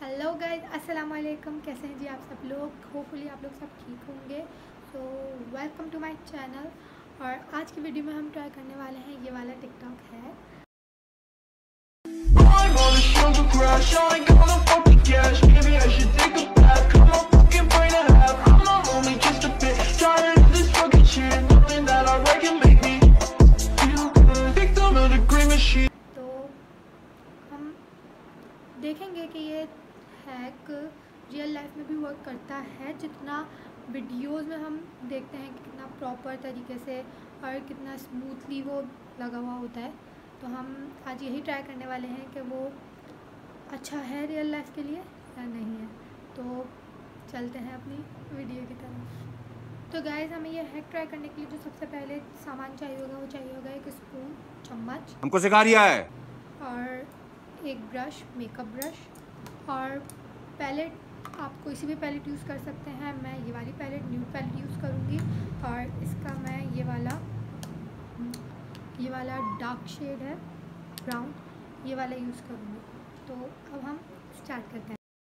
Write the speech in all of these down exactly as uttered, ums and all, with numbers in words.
Hello guys, अस्सलाम वालेकुम। कैसे हैं जी आप सब लोग? होपफुली आप लोग सब ठीक होंगे। So welcome to my channel. और आज की वीडियो में हम ट्राई करने वाले हैं ये वाला टिकटॉक है। तो हम देखेंगे कि ये हैक रियल लाइफ में भी वर्क करता है, जितना वीडियोस में हम देखते हैं कि कितना प्रॉपर तरीके से और कितना स्मूथली वो लगा हुआ होता है। तो हम आज यही ट्राई करने वाले हैं कि वो अच्छा है रियल लाइफ के लिए या नहीं है। तो चलते हैं अपनी वीडियो की तरफ। तो गाइस, हमें ये हैक ट्राई करने के लिए जो सबसे पहले सामान चाहिए होगा वो चाहिए होगा एक स्पून, चम्मच, हमको सिखा रिया है, और एक ब्रश, मेकअप ब्रश, और पैलेट। आप कोई सी भी पैलेट यूज़ कर सकते हैं। मैं ये वाली पैलेट, न्यूड पैलेट यूज़ करूँगी। और इसका मैं ये वाला ये वाला डार्क शेड है, ब्राउन, ये वाला यूज़ करूँगी। तो अब हम स्टार्ट करते हैं।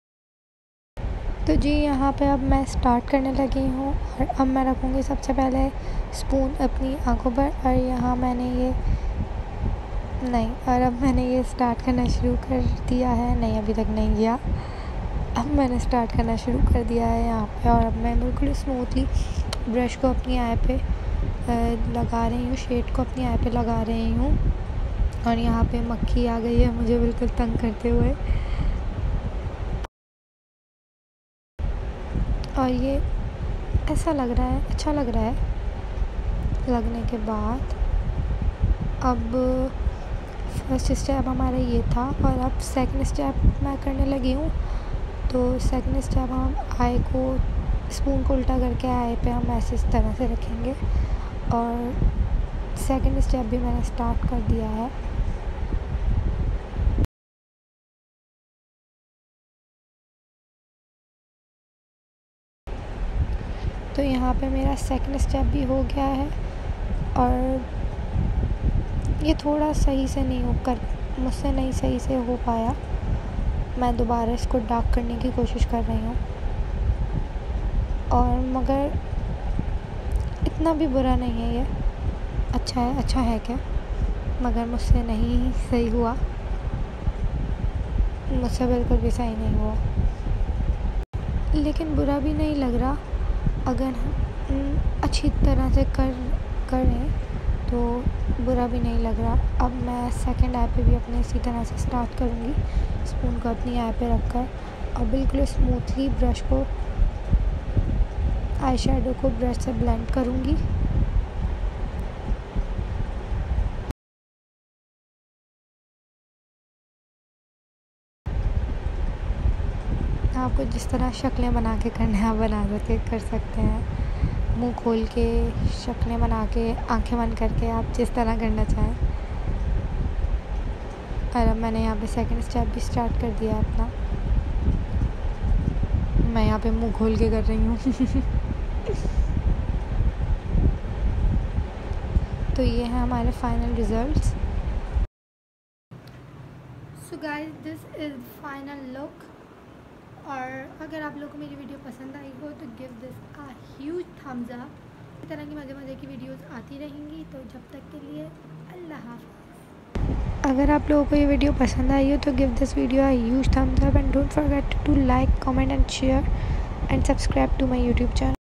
तो जी यहाँ पे अब मैं स्टार्ट करने लगी हूँ। और अब मैं रखूँगी सबसे पहले स्पून अपनी आंखों पर। और यहाँ मैंने ये नहीं और अब मैंने ये स्टार्ट करना शुरू कर दिया है। नहीं, अभी तक नहीं किया। अब मैंने स्टार्ट करना शुरू कर दिया है यहाँ पे। और अब मैं बिल्कुल स्मूथली ब्रश को अपनी आई पे लगा रही हूँ, शेड को अपनी आई पे लगा रही हूँ। और यहाँ पे मक्खी आ गई है मुझे बिल्कुल तंग करते हुए। और ये ऐसा लग रहा है, अच्छा लग रहा है। लगने के बाद अब फर्स्ट स्टेप हमारा ये था और अब सेकंड स्टेप मैं करने लगी हूँ। तो सेकंड स्टेप हम आई को, स्पून को उल्टा करके आई पे हम ऐसे इस तरह से रखेंगे। और सेकंड स्टेप भी मैंने स्टार्ट कर दिया है। तो यहाँ पे मेरा सेकंड स्टेप भी हो गया है। और ये थोड़ा सही से नहीं हो कर मुझसे नहीं सही से हो पाया। मैं दोबारा इसको डार्क करने की कोशिश कर रही हूँ। और मगर इतना भी बुरा नहीं है, ये अच्छा है। अच्छा है क्या? मगर मुझसे नहीं सही हुआ, मुझसे बिल्कुल भी सही नहीं हुआ। लेकिन बुरा भी नहीं लग रहा। अगर हम अच्छी तरह से कर करें तो बुरा भी नहीं लग रहा। अब मैं सेकंड आई पे भी अपने इसी तरह से स्टार्ट करूँगी, स्पून को अपनी आई पे रखकर। और बिल्कुल स्मूथली ब्रश को, आई शैडो को ब्रश से ब्लेंड करूँगी। आपको जिस तरह शक्लें बना के करना है आप बना सकते कर सकते हैं। मुंह खोल के शक्लें बना के, आंखें बंद करके, आप जिस तरह करना चाहें। और अब मैंने यहाँ पे सेकंड स्टेप भी स्टार्ट कर दिया अपना। मैं यहाँ पे मुंह खोल के कर रही हूँ। तो ये है हमारे final results. So guys, this is final look. और अगर आप लोगों को मेरी वीडियो पसंद आई हो तो give this a huge thumbs up. इस तरह की मज़े मज़े की वीडियोस आती रहेंगी। तो जब तक के लिए अल्लाह हाफ़िज़। अगर आप लोगों को ये वीडियो पसंद आई हो तो give this video a huge thumbs up and don't forget to like, comment and share and subscribe to my YouTube channel.